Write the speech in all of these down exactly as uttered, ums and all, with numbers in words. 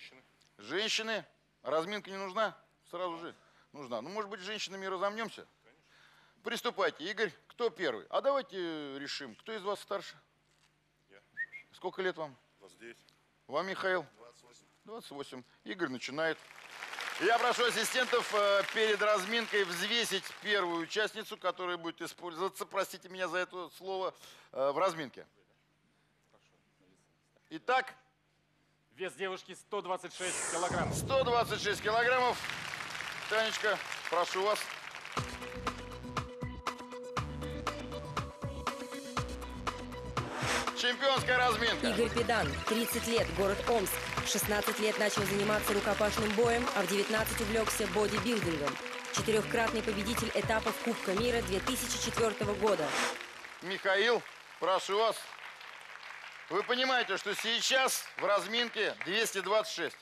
женщины. Женщины? Разминка не нужна? Сразу же нужна. Ну, может быть, с женщинами разомнемся? Конечно. Приступайте. Игорь, кто первый? А давайте решим, кто из вас старше? Я. Сколько лет вам? двадцать девять. Вам, Михаил? двадцать восемь. двадцать восемь. Игорь начинает. Я прошу ассистентов э, перед разминкой взвесить первую участницу, которая будет использоваться, простите меня за это слово, э, в разминке. Итак. Вес девушки сто двадцать шесть килограммов. сто двадцать шесть килограммов. Танечка, прошу вас. Чемпионская разминка. Игорь Педан, тридцать лет, город Омск. В шестнадцать лет начал заниматься рукопашным боем, а в девятнадцать увлекся бодибилдингом. Четырехкратный победитель этапов Кубка мира две тысячи четвёртого года. Михаил, прошу вас. Вы понимаете, что сейчас в разминке двести двадцать шесть.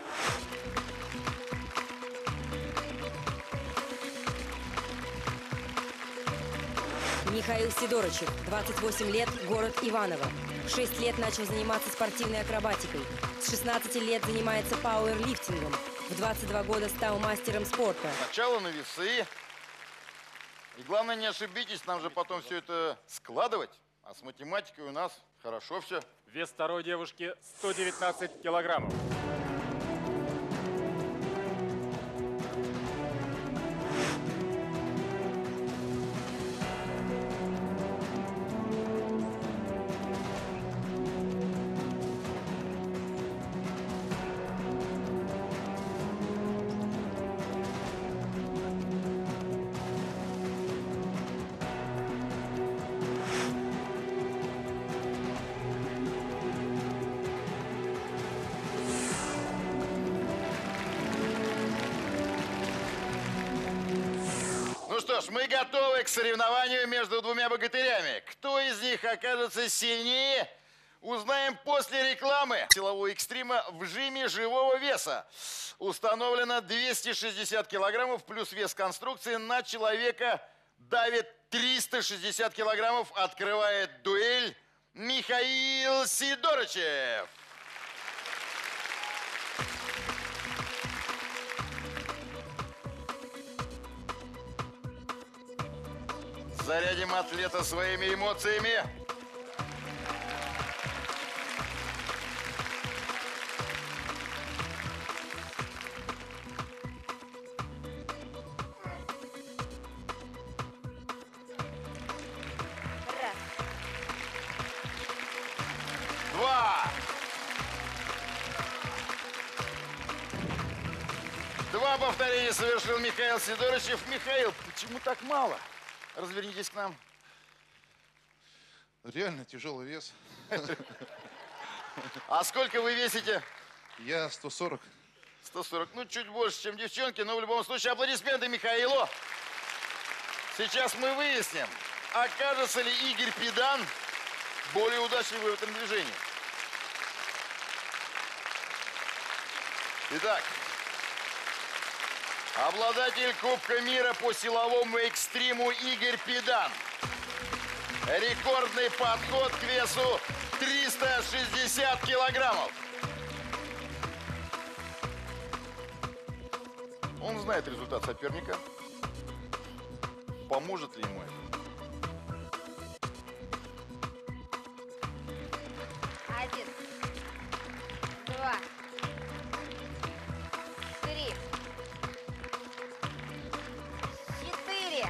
Михаил Сидорычев, двадцать восемь лет, город Иваново. В шесть лет начал заниматься спортивной акробатикой. С шестнадцати лет занимается пауэрлифтингом. В двадцать два года стал мастером спорта. Сначала на весы. И главное, не ошибитесь, нам же потом все это складывать. А с математикой у нас хорошо все. Вес второй девушки сто девятнадцать килограммов. Ну что ж, мы готовы к соревнованию между двумя богатырями. Кто из них окажется сильнее, узнаем после рекламы. Силового экстрима в жиме живого веса. Установлено двести шестьдесят килограммов плюс вес конструкции на человека давит триста шестьдесят килограммов. Открывает дуэль Михаил Сидорычев. Зарядим атлета своими эмоциями. Раз. Два. Два повторения совершил Михаил Сидорычев. Михаил, почему так мало? Развернитесь к нам. Реально тяжелый вес. А сколько вы весите? Я сто сорок. сто сорок. Ну, чуть больше, чем девчонки, но в любом случае аплодисменты Михаилу. Сейчас мы выясним, окажется ли Игорь Педан более удачливый в этом движении. Итак, обладатель Кубка мира по силовому экстриму Игорь Педан. Рекордный подход к весу триста шестьдесят килограммов. Он знает результат соперника. Поможет ли ему это? Один. Два. Три. Четыре.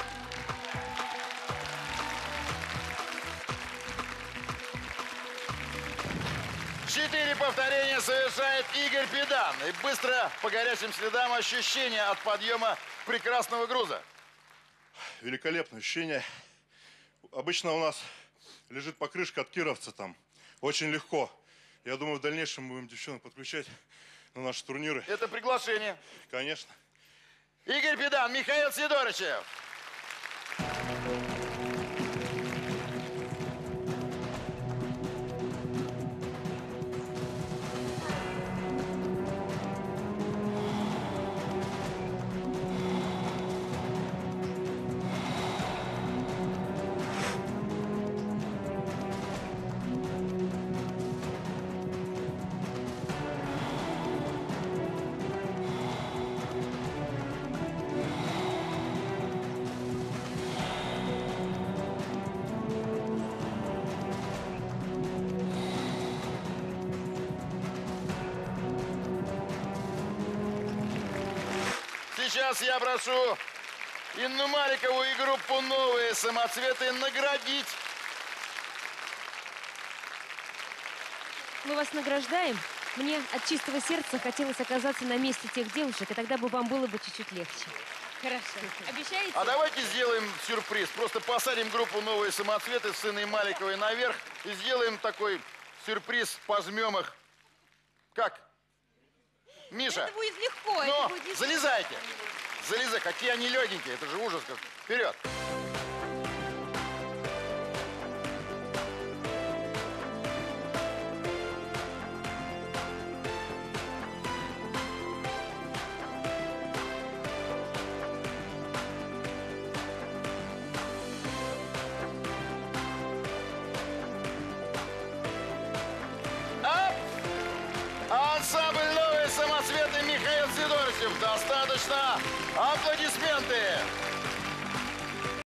Четыре повторения совершает Игорь Педан. И быстро по горячим следам ощущения от подъема прекрасного груза. Великолепное ощущение. Обычно у нас лежит покрышка от кировца там. Очень легко. Я думаю, в дальнейшем мы будем девчонок подключать на наши турниры. Это приглашение. Конечно. Игорь Педан, Михаил Сидорычев. сейчас я прошу Инну Маликову и группу «Новые самоцветы» наградить. Мы вас награждаем. Мне от чистого сердца хотелось оказаться на месте тех девушек, и тогда бы вам было бы чуть-чуть легче. Хорошо. Обещаете? А давайте сделаем сюрприз. Просто посадим группу «Новые самоцветы» с Инной Маликовой наверх и сделаем такой сюрприз, пожмем их. Как? Миша? Это будет легко. Ну, это будет легко. залезайте. Залезай, какие они легенькие. Это же ужас. Как. Вперед. Ап! Ансамбль «Новые самоцветы» Михаил Сидорчев. Достаточно. Аплодисменты.